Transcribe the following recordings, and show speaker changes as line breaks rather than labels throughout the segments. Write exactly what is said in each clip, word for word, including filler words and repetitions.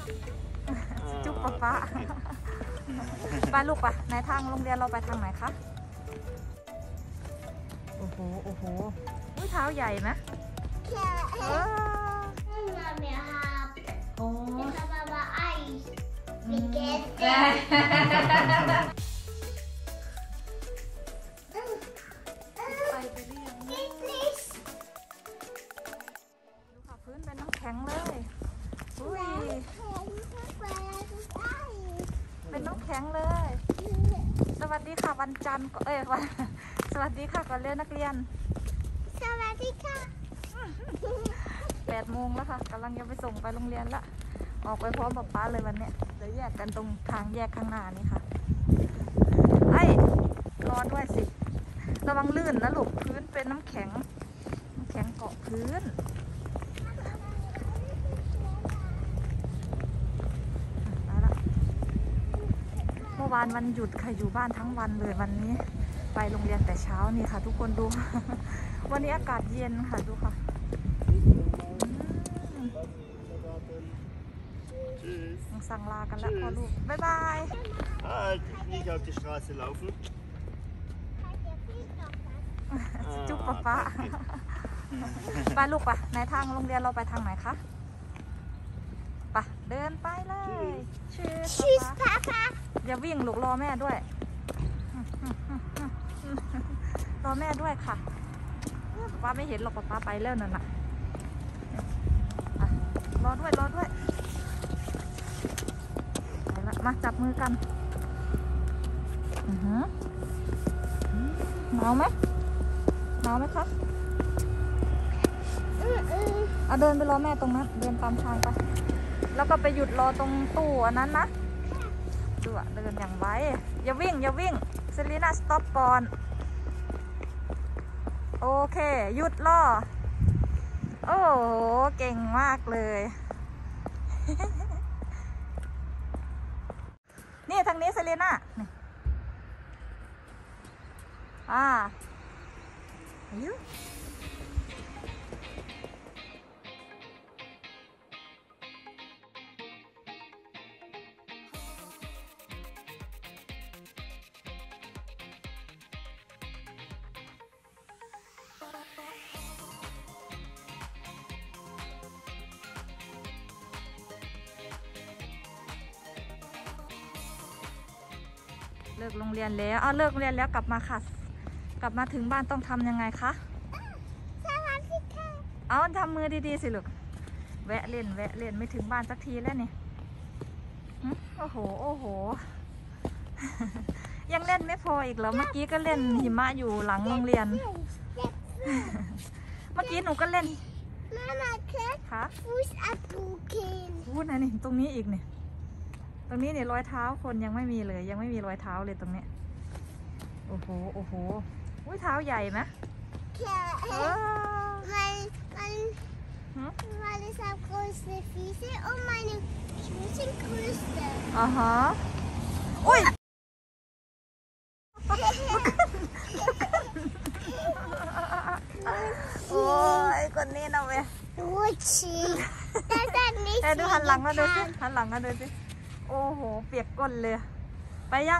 จุ๊บป๊าป๊าไปลูกปะในทางโรงเรียนเราไปทางไหนคะโอ้โหโอ้โหอุ้ยเท้าใหญ่ไหมเออโอ้พื้นเป็นน้ำแข็งเลยอุ้ยเป็นน้ำแข็งเลยสวัสดีค่ะวันจันทร์เอ้ยวันสวัสดีค่ะก่อนเรียนนักเรียน
สวัสดีค่ะ
แปดโมงแล้วค่ะกำลังจะไปส่งไปโรงเรียนละออกไปพร้อมป๊าป๊าเลยวันเนี้ยเดี๋ยวแยกกันตรงทางแยกข้างหน้านี่ค่ะไอ้รอด้วยสิระวังลื่นนะลูกพื้นเป็นน้ำแข็งน้ำแข็งเกาะพื้นเมื่อวานวันหยุดค่ะอยู่บ้านทั้งวันเลยวันนี้ไปโรงเรียนแต่เช้านี่ค่ะทุกคนดู วันนี้อากาศเย็นค่ะดูค่ะสั่งลากันแล้วพ่อลูกบ๊ายบายจุ๊บป๊าป๊าไปลูกปะในทางโรงเรียนเราไปทางไหนคะปะเดินไปเลยชื่อป๊าป๊าอย่าวิ่งลูกรอแม่ด้วยรอแม่ด้วยค่ะป๊าไม่เห็นหรอกป๊าไปแล้วนั่นน่ะรอด้วยรอด้วยไปละมาจับมือกันหนาวไหมหนาวไหมคะเอาเดินไปรอแม่ตรงนั้นเดินตามทางไปแล้วก็ไปหยุดรอตรงตู้อันนั้นนะดูอะเดินอย่างไวอย่าวิ่งอย่าวิ่งเซรีน่าสต็อปก่อนโอเคหยุดรอโอ้โหเก่งมากเลยนี่ทางนี้เซรีน่านี่อ่าอยู่เลิกโรงเรียนแล้วอ้าวเลิกโรงเรียนแล้วกลับมาค่ะกลับมาถึงบ้านต้องทำยังไงคะ
สวัสดีค่ะ
เอาทำมือดีๆสิลูกแวะเล่นแวะเล่นไม่ถึงบ้านสักทีแล้วนี่โอ้โหโอ้โหยังเล่นไม่พออีกเหรอเมื่อกี้ก็เล่นหิมะอยู่หลังโรงเรียนเมื่อกี้หนูก็เล่นค่ะ
ฟูสอัพบูเคน
พูดนะนี่ตรงนี้อีกเนี่ยตรงนี้เนี่ยรอยเท้าคนยังไม่มีเลยยังไม่มีรอยเท้าเลยตรงนี้โอ้โหโอ้โหอุ้ยเท้าใหญ่ไหม
มันมันมันจะสับโคสเตฟิเซโอ้ไม่เนี่ยชูชิงครูสเตอร์
อ่าฮะอุ้ยโอ้ยคนนี้นะเว้ย
โอ้ชิแต่ตอนนี้
แต่ดูหันหลังมาดูสิหันหลังมาดูสิโอ้โหเปียกก้นเลยไปยัง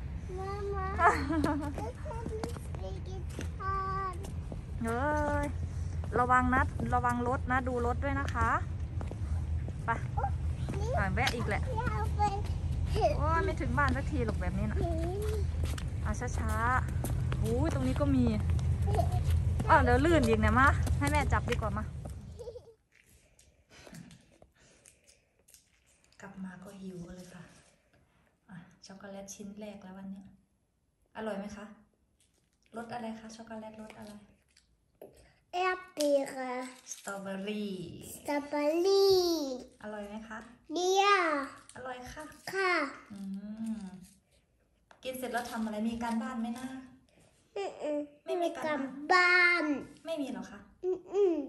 เฮ้ยระวังนะระวังรถนะดูรถด้วยนะคะไปแวะอีกแหละโอ้ยไม่ถึงบ้านสักทีหรอกแบบนี้นะเอาช้าๆโอ้ยตรงนี้ก็มีอ๋อเดี๋ยวลื่นอีกเนี่ยมาให้แม่จับดีกว่ามากลับมาก็หิวเลยค่ะช็อกโกแลตชิ้นแรกแล้ววันนี้อร่อยไหมคะรสอะไรคะช็อกโกแลตรสอะไร
แอปเปิ้ล
สตรอเบอรี่
สตรอเบอรี่
อร่อยไหมคะ
ดีอ่ะ
อร่อยค่ะ
ค่ะ
อืมกินเสร็จแล้วทำอะไรมีการบ้านไหมนะ
ไม่มีการบ้าน
ไม่มีหรอคะ
อืมอืม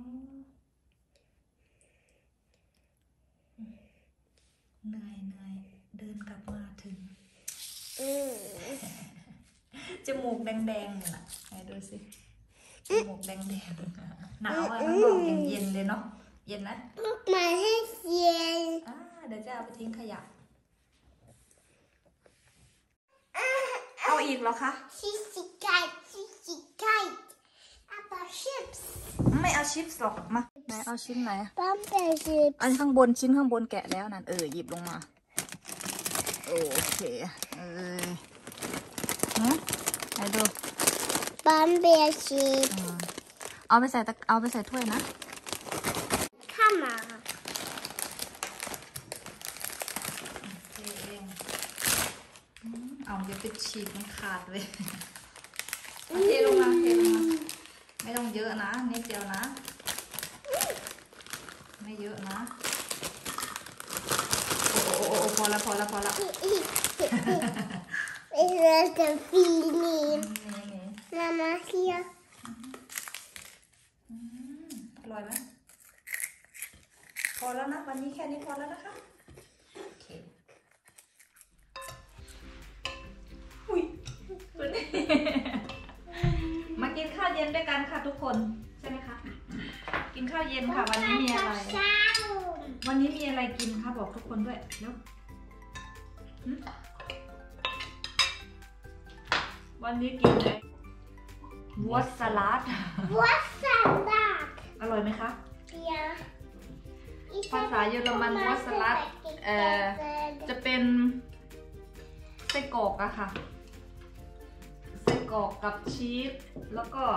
เหนื่อยเหนื่อยเดินกลับมาถึงจมูกแดงๆน่ะไหนดูสิจมูกแดงๆหนาวอ่ะมันบอกอย่างเย็นเลยเนาะเย็นนะ
มาให้เย็น
อ่าจะเอาไปทิ้งขยะเอาอีกเหรอคะ
Sissy kite, sissy kite. Apple chips.
ไม่เอาชิปส์หรอกมาไหนเอาชิ้นไหน
Bumper chips.
อันข้างบนชิ้นข้างบนแกะแล้วนั่นเออหยิบลงมาโอเคเออไหนดู
Bumper chips.
เอาไปใส่ตะเอาไปใส่ถ้วยนะ
Camera.
เทเองเอาเดี๋ยวไปฉีกมันขาดเลยเทลงมาเทลงมาไม่ต้องเยอะนะนิดเดียวนะไม่เยอะนะโอ้โอ้พอละพอละพอละ
Is that a feeling?
นี่
Mama here.
อร่อยไหมพอแล้วนะวันนี้แค่นี้พอแล้วนะคะโอเคอุ้ยมากินข้าวเย็นด้วยกันค่ะทุกคนใช่ไหมคะกินข้าวเย็นค่ะวันนี้มีอะไรวันนี้มีอะไรกินคะบอกทุกคนด้วยแล้ววันนี้กินอะไรวอสสลัด
What's that?
อร่อยไหมคะ
Yeah.
ภาษาเยอรมันวอสสลัดเอ่อจะเป็นไส้กรอกอะค่ะไส้กรอกกับชีสแล้วก็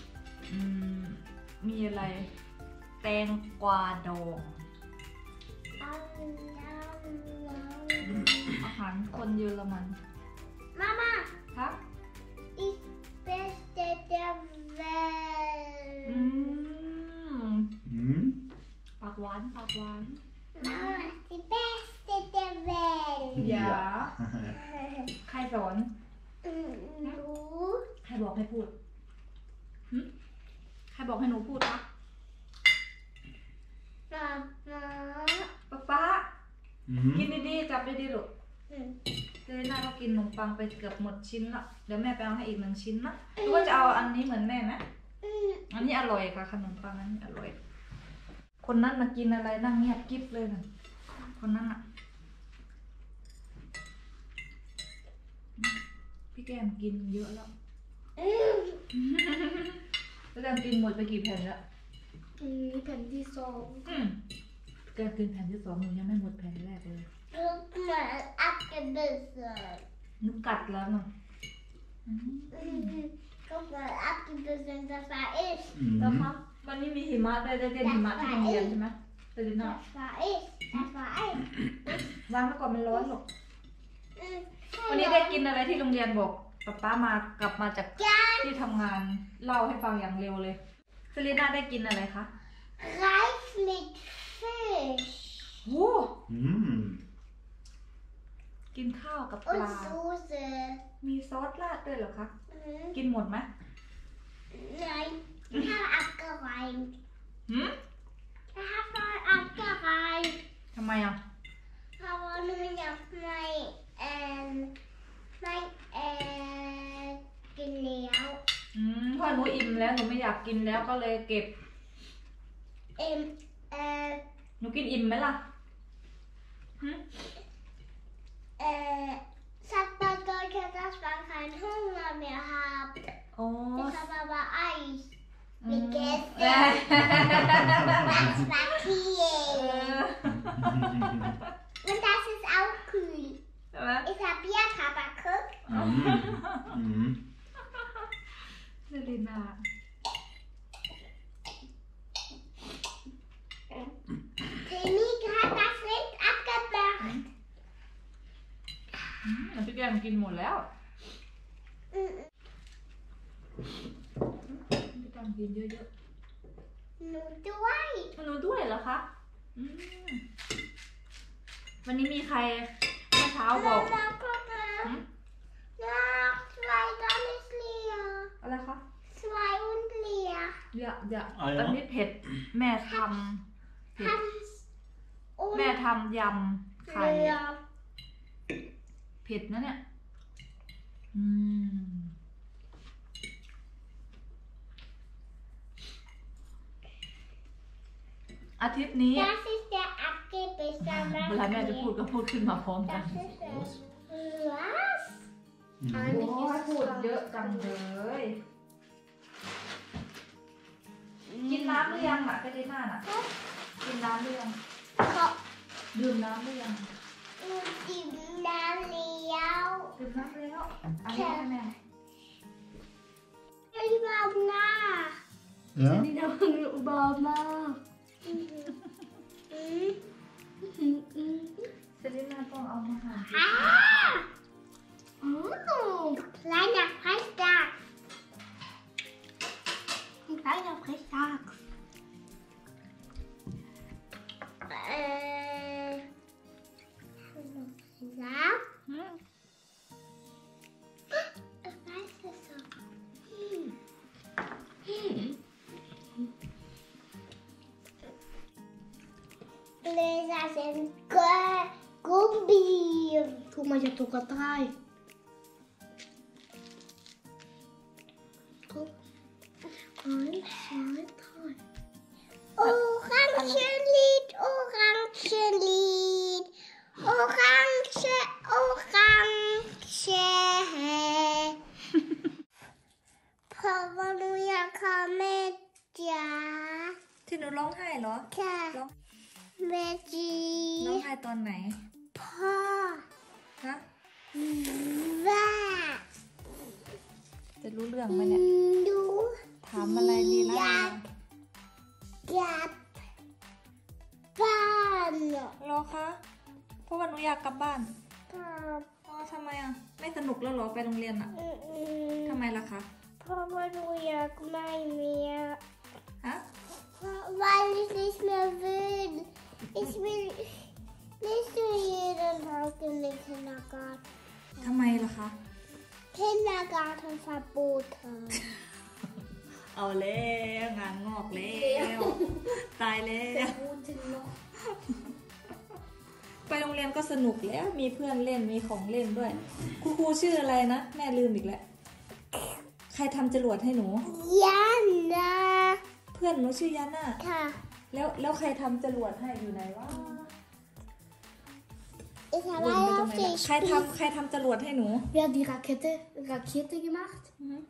มีอะไรแตงกวาดองอาหารคนเยอรมัน
Mama.
ครับ
Ich beste der Welt.
อืม
Mm.
ปากหวานปากหวาน
Mama, die beste der Welt.
อย่าใครสอน
Du?
ใครบอกให้พูดหึใครบอกให้หนูพูดคะ
Mama.
ป๊าป๊า
Mm.
กินดีๆจับดีๆลูกเจน่าก็กินขนมปังไปเกือบหมดชิ้นละเดี๋ยวแม่ไปเอาให้อีกหนึ่งชิ้นนะหรือว่าจะเอาอันนี้เหมือนแม่ไหมอันนี้อร่อยค่ะขนมปังอันนี้อร่อยคนนั้นมากินอะไรนั่งเงียบกิ๊บเลยนะคนนั้นอ่ะพี่แก้มกินเยอะแล้วพี่แก้มกินหมดไปกี่แผ่นแล้ว
แผ่นที่สอง
อืมแก้มกินแผ่นที่สองหนูยังไม่หมดแผ่นแรกเลย
Guck mal, abgebissen.
หนูกัดแล้วเนาะ
Guck mal, abgebissen, das war ich.
แล้วครับวันนี้มีหิมะได้ได้เล่นหิมะที่โรงเรียนใช่ไหมเซรีน่า
Das war ich. Das war ich.
วางไว้ก่อนมันร้อนหรอก
Mm,
วันนี้ได้กินอะไรที่โรงเรียนบอกป๊าป๊ามากลับมาจากที่ทำงานเล่าให้ฟังอย่างเร็วเลยเซรีน่าได้กินอะไรคะ
Reis mit Fisch
โอ้
Mm.
กินข้าวกับป
und
ลา
Soße.
มีซอสราดด้วยเหรอคะ
Mhm.
กินหมดไหม
Nein, ich habe abgereimt.
หืม
Ich habe voll abgereimt.
ทำไมอ่ะ
Aber nur auf mein, ähm, mein, äh, geleert.
อืมพอหนูอิ่มแล้วหนูไม่อยากกินแล้วก็เลยเก็บ
Ähm, äh,
หนูกินอิ่มไหมล่ะหืม
äh, sag mal Deutsche, dass man keinen Hunger mehr hat.
อ๋อ
Ich habe aber Eis
อืม
gegessen.
เอ้ย
Das war viel.
เออ
Und das ist auch kühl.
ใช่ไหม
Ich habe hier Papa guck.
Mm. Mm.
เซรีน่า
Timmy hat das Rind abgebracht.
อืมพี่แก้มกินหมดแล้ว
Mm,
พี่แก้มกินเยอะ
Nur zwei.
ๆหนูด้วยเหรอคะอืมวันนี้มีใครเมื่อเช้าบอก
Mama, guck mal.
Hm?
Nach zwei, dann ist leer.
อะไรคะ
Zwei und leer.
เดี๋ยวเดี๋ยว
อ๋อเหรอ
อันนี้เผ็ดแม่ทำเผ็ด
Hans und
แม่ทำยำไข่
leer.
เผ็ดนะเนี่ยอืมอาทิตย์นี้
Das ist der Apfel. gibt es da
เวลาแม่จะพูดก็พูดขึ้นมาพร้อมกัน
Das ist es. Was?
โอ้ยพูดเยอะจังเลย กินน้ำหรือยังอ่ะเจดิน่าน่ะ กินน้ำหรือยัง
Komm.
ดื่มน้ำหรือยัง
Die Nase auch.
ดื่มน้ำแล้วอันนี้ให้แม่
Ich war nach.
Ja?
Die noch überhaupt nach.
เจดิน่าต้องเอามาหั่น
Ah! Oh, kleiner Freitag. Ein kleiner Freitag. Äh. Ja?
อืม
Ich weiß es auch. Gläser sind Gu- Gummi. Guck mal, ich hab sogar drei. Guck. Eins, zwei, drei. Orangenlied, Orangenlied. Orange, Orange. Papa, nu ja kommet, ja.
ที่หนูร้องไห้เหรอ
Ja.
ร้อง
Veggie.
ร้องไห้ตอนไหน
Pa.
ฮะ
Va.
จะรู้เรื่องไหมเนี่ย
Du.
ถามอะไรลีลา
Gap. Ban.
รอคะเพราะว่าหนูอยากกลับบ้าน
Pap.
อ๋อทำไมอ่ะ ไม่สนุกแล้วเหรอไปโรงเรียนอ่ะทำไมล่ะคะ
Papa, du jag mig mehr.
ฮะ
Weil ich nicht mehr will. Ich will nicht so jeden Tag in den Kindergarten.
ทำไมล่ะคะ
Kindergarten verboten.
เอาแล้วงานงอกแล้วตายแล้ว ไปโรงเรียนก็สนุกแล้วมีเพื่อนเล่นมีของเล่นด้วยคุณครูชื่ออะไรนะแม่ลืมอีกแล้วใครทำจรวดให้หนู
Jana.
เพื่อนหนูชื่อยาน่า
Ja.
แล้วแล้วใครทำจรวดให้อยู่ไหนวะ
Ich
วน
habe
ไปตรง
auf
ไหน
die
นะใครทำใครทำจรวดให้หนู
Wer hat die Rakete, Rakete gemacht?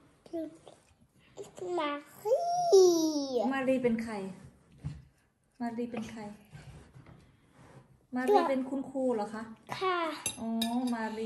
Marie.
มารีเป็นใคร มารีเป็นใคร มารีเป็นคุณครูเหรอคะ
Ja.
อ๋อ มารี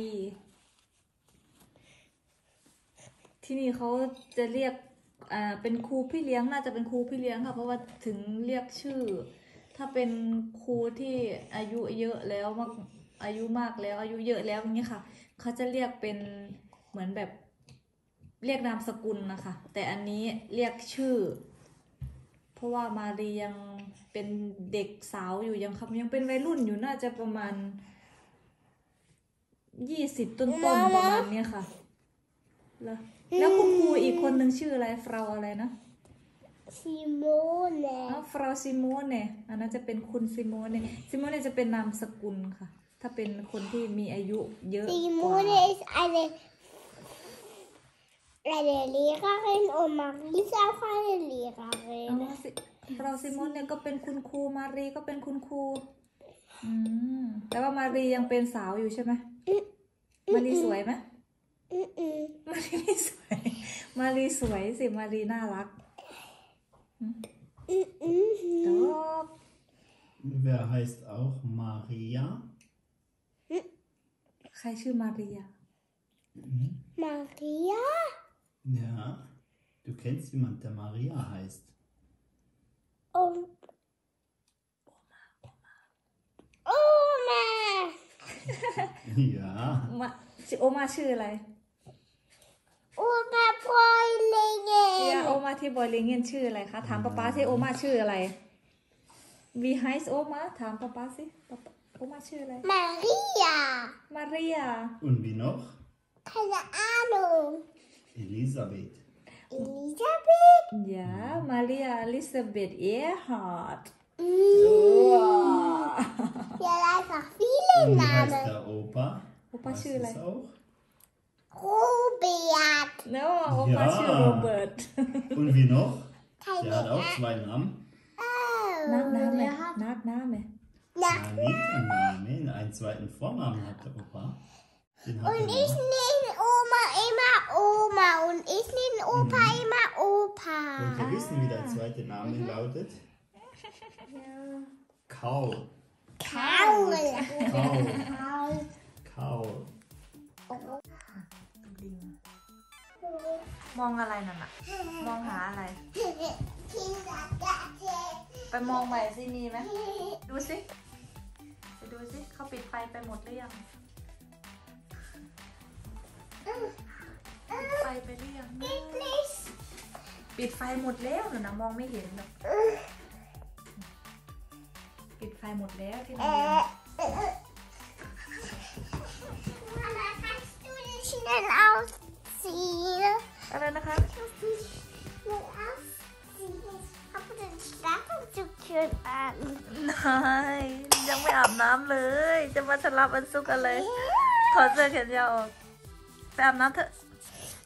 ที่นี่เขาจะเรียก อ่า เป็นครูพี่เลี้ยงน่าจะเป็นครูพี่เลี้ยงค่ะ เพราะว่าถึงเรียกชื่อ ถ้าเป็นครูที่อายุเยอะแล้วมากอายุมากแล้ว อายุเยอะแล้วอย่างนี้ค่ะ เขาจะเรียกเป็นเหมือนแบบเรียกนามสกุลนะคะ แต่อันนี้เรียกชื่อ เพราะว่ามารียังเป็นเด็กสาวอยู่ยังครับยังเป็นวัยรุ่นอยู่น่าจะประมาณยี่สิบต้นๆประมาณเนี้ยค่ะแล้วแล้วคุณครูอีกคนหนึ่งชื่ออะไรฟราวอะไรนะ
Simone.
อ๋อฟราวซิโมเน่อันนั้นจะเป็นคุณซิโมเน่ซิโมเน่จะเป็นนามสกุลค่ะ ถ้าเป็นคนที่มีอายุเยอะกว่า
Simone ist eine, eine Lehrerin und Marie ist auch eine
อ๋อ
Lehrerin.
สิฟราวซิโมเน่ก็เป็นคุณครูมารีก็เป็นคุณครูอืมแต่ว่ามารียังเป็นสาวอยู่ใช่ไหมมารีสวยไหม
Mm-mm.
มารีไม่สวย มารีสวยสิ มารีน่ารัก
Mm-mm.
ดอก
Wer heißt auch Maria?
ใครชื่อมารีอะ
Maria?
Ja. Du kennst jemanden, der Maria heißt.
Und Oma.
Ja.
มาชื่อโอมาชื่ออะไร
Oma Bräulinge.
ยาโอมาที่บอยลิงเงียนชื่ออะไรคะ ถามป๊าป๊าที่โอมาชื่ออะไร Wie heißt โอมาถามป๊าป๊าสิป๊าป๊าโอมาชื่ออะไร
Maria.
มาเรีย
Und wie noch?
Keine Ahnung.
Elisabeth.
Elisabeth.
ยามาเรียอลิซาเบธเอร์ฮาร์ด
Ja, einfach viele
Und wie heißt
Namen.
der Opa?
Opa
Weißt
Schüler.
du's auch?
Robert.
เนาะโอมา
Ja.
ชื่อโรเบิร์ต
Und wie noch?
Keine
Der hat auch zwei Namen.
Ahnung.
นักน้ำไหมนักน้ำไหม
Ja.
Ja, nicht ein Name, einen zweiten Vornamen hat der Opa. Den hat
Und
er
ich
gemacht.
nenne Oma immer Oma und ich nenne Opa
Mhm.
immer Opa.
Wollt ihr wissen, wie der zweite Name lautet? Kaul.
Kaul.
Kaul.
Kaul.
Kaul.
มองอะไรนั่นน่ะ มองหาอะไร
Kindergarten.
ไปมองใหม่สิมีไหม ดูสิ ไปดูสิ เขาปิดไฟไปหมดหรือยัง ปิดไฟไปหรือยัง
Wirklich?
ปิดไฟหมดแล้วหนูนะมองไม่เห็นหรอก ปิดไฟหมดแล้วที่โรงเรียน
Äh, äh. Mama, kannst du das schnell ausziehen?
อะไรนะคะ
Schnell ausziehen. Ich habe den Schlafanzug schön an.
นายยังไม่อาบน้ำเลย จะมาสลับอันซุกอะไร ถอดเสื้อแขนยาวออก ไปอาบน้ำเถอะ